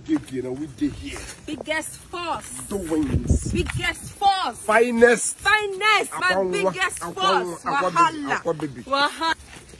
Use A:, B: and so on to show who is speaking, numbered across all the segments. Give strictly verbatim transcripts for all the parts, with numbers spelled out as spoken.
A: You know, we did here.
B: Biggest force.
A: Doings.
B: Biggest force.
A: Finest.
B: Finest. My
A: Akwa-
B: biggest
A: akwa-
B: force.
A: akwa baby,
B: Wahala.
A: akwa baby.
B: Wahala.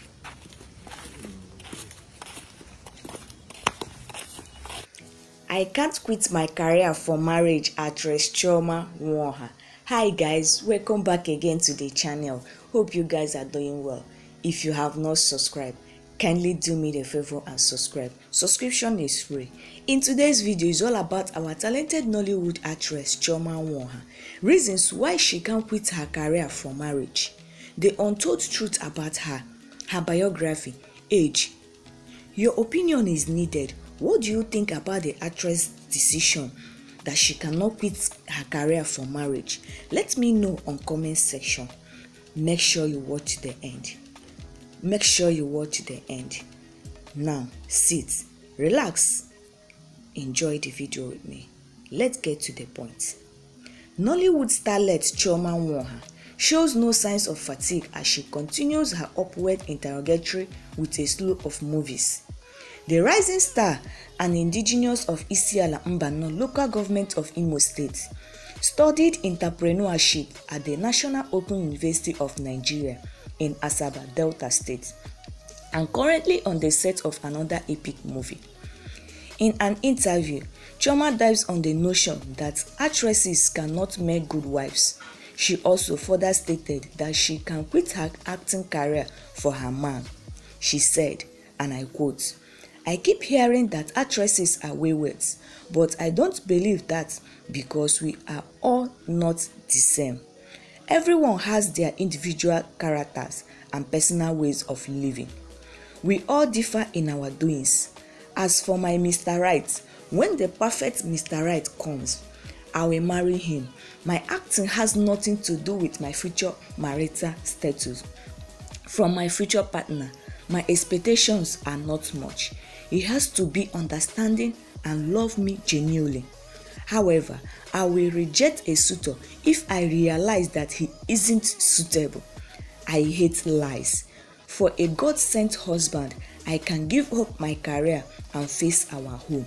C: I can't quit my career for marriage, actress Chioma Nwaoha. Hi guys, welcome back again to the channel. Hope you guys are doing well. If you have not subscribed, kindly do me the favor and subscribe. Subscription is free. In today's video is all about our talented Nollywood actress Chioma Nwaoha. Reasons why she can't quit her career for marriage. The untold truth about her. Her biography. Age. Your opinion is needed. What do you think about the actress' decision that she cannot quit her career for marriage? Let me know on comment section. Make sure you watch the end. Make sure you watch the end. Now, sit, relax, enjoy the video with me. Let's get to the point. Nollywood starlet Chioma Nwaoha shows no signs of fatigue as she continues her upward interrogatory with a slew of movies. The rising star and indigenous of Isiala Mbano local government of Imo State studied entrepreneurship at the National Open University of Nigeria in Asaba, Delta State, and currently on the set of another epic movie. In an interview, Chioma dives on the notion that actresses cannot make good wives. She also further stated that she can quit her acting career for her man. She said, and I quote, "I keep hearing that actresses are wayward, but I don't believe that because we are all not the same. Everyone has their individual characters and personal ways of living. We all differ in our doings. As for my Mister Right, when the perfect Mister Right comes, I will marry him. My acting has nothing to do with my future marital status. From my future partner, my expectations are not much. He has to be understanding and love me genuinely. However, I will reject a suitor if I realize that he isn't suitable. I hate lies. For a God-sent husband, I can give up my career and face our home."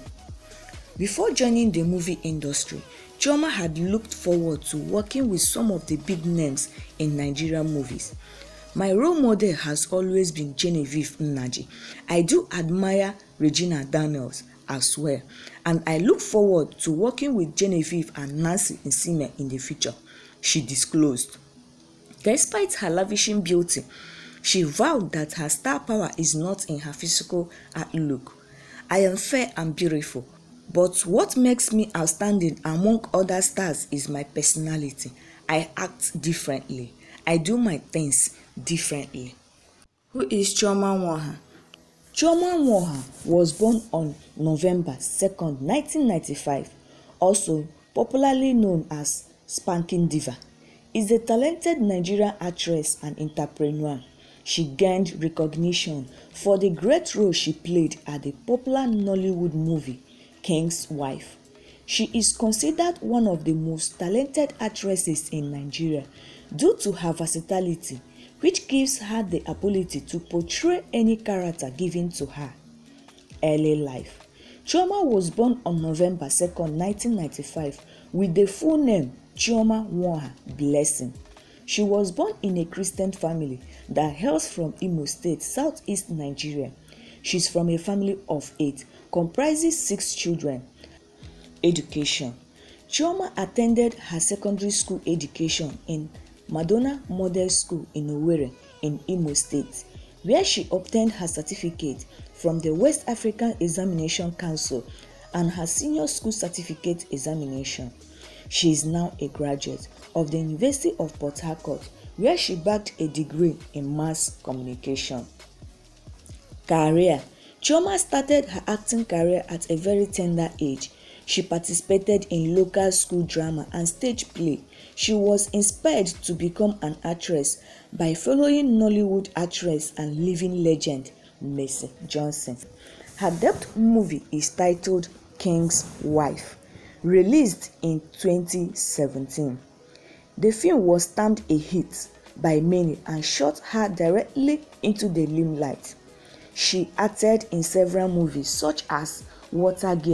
C: Before joining the movie industry, Chioma had looked forward to working with some of the big names in Nigerian movies. "My role model has always been Genevieve Nnaji. I do admire Regina Daniels as well, and I look forward to working with Genevieve and Nancy Nsime in the future," she disclosed. Despite her lavishing beauty, she vowed that her star power is not in her physical outlook. "I am fair and beautiful, but what makes me outstanding among other stars is my personality. I act differently. I do my things differently." Who is Chioma Nwaoha? Chioma Nwaoha was born on November second, nineteen ninety-five, also popularly known as Spanking Diva, is a talented Nigerian actress and entrepreneur. She gained recognition for the great role she played at the popular Nollywood movie King's Wife. She is considered one of the most talented actresses in Nigeria due to her versatility, which gives her the ability to portray any character given to her. Early life. Chioma was born on November second, nineteen ninety-five with the full name Chioma Nwaoha Blessing. She was born in a Christian family that hails from Imo State, southeast Nigeria. She's from a family of eight, comprising six children. Education. Chioma attended her secondary school education in Madonna Model School in Owerri in Imo State, where she obtained her certificate from the West African Examination Council and her senior school certificate examination. She is now a graduate of the University of Port Harcourt, where she bagged a degree in mass communication. Career. Chioma started her acting career at a very tender age. She participated in local school drama and stage play. She was inspired to become an actress by following Nollywood actress and living legend Mercy Johnson. Her debut movie is titled King's Wife, released in twenty seventeen. The film was termed a hit by many and shot her directly into the limelight. She acted in several movies such as Water Girl,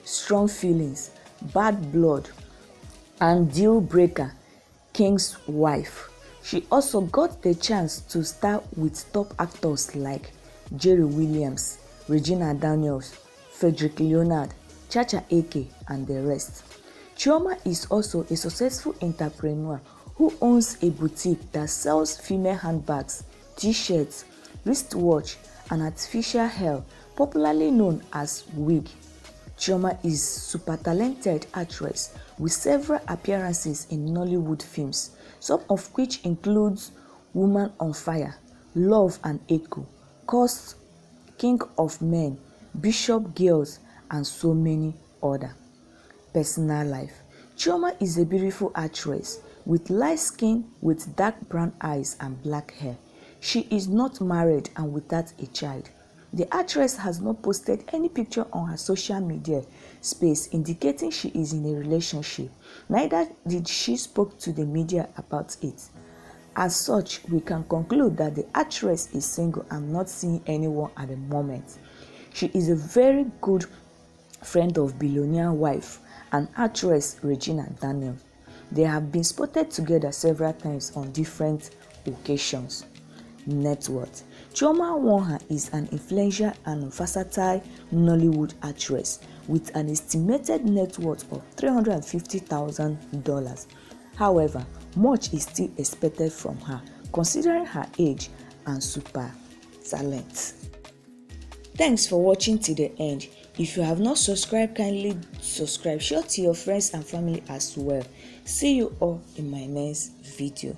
C: Strong Feelings, Bad Blood, and Deal Breaker, King's Wife. She also got the chance to star with top actors like Jerry Williams, Regina Daniels, Frederick Leonard, Chacha Eke, and the rest. Chioma is also a successful entrepreneur who owns a boutique that sells female handbags, t-shirts, wristwatch, and artificial hair, popularly known as wig. Chioma is a super talented actress with several appearances in Nollywood films, some of which includes Woman on Fire, Love and Echo, Cost, King of Men, Bishop Girls, and so many other. Personal life. Chioma is a beautiful actress with light skin with dark brown eyes and black hair. She is not married and without a child. The actress has not posted any picture on her social media space indicating she is in a relationship. Neither did she speak to the media about it. As such, we can conclude that the actress is single and not seeing anyone at the moment. She is a very good friend of billionaire wife and actress Regina Daniels. They have been spotted together several times on different occasions. Net worth. Chioma Nwaoha is an influential and versatile Nollywood actress with an estimated net worth of three hundred fifty thousand dollars. However, much is still expected from her considering her age and super talent. Thanks for watching till the end. If you have not subscribed, kindly subscribe. Share to your friends and family as well. See you all in my next video.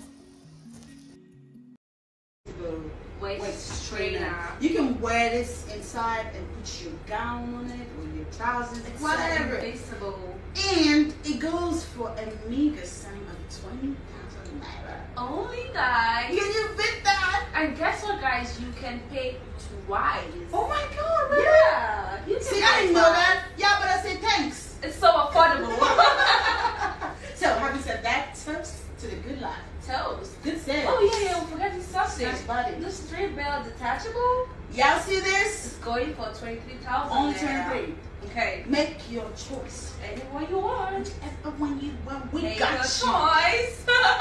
B: Waist trainer.
D: You can wear this inside and put your gown on it or your trousers,
B: It's
D: whatever.
B: Invisible.
D: And it goes for a meager sum of twenty thousand naira.
B: Only guys.
D: Can you fit that?
B: And guess what, guys? You can pay twice.
D: Oh my God! Really?
B: Yeah. You can
D: See,
B: pay
D: I didn't know
B: twice.
D: that. Yeah, but I say thanks.
B: It's so affordable.
D: So, having said that, toast to the good life.
B: Toast.
D: Good sales.
B: Oh yeah, yeah. We forgot the sausage.
D: Nice body.
B: This straight bell detachable
D: Y'all see this?
B: is going for twenty-three thousand.
D: Only twenty-three.
B: Okay.
D: Make your choice.
B: Anyone you want.
D: And when you when we
B: Make
D: got
B: your
D: you.
B: choice.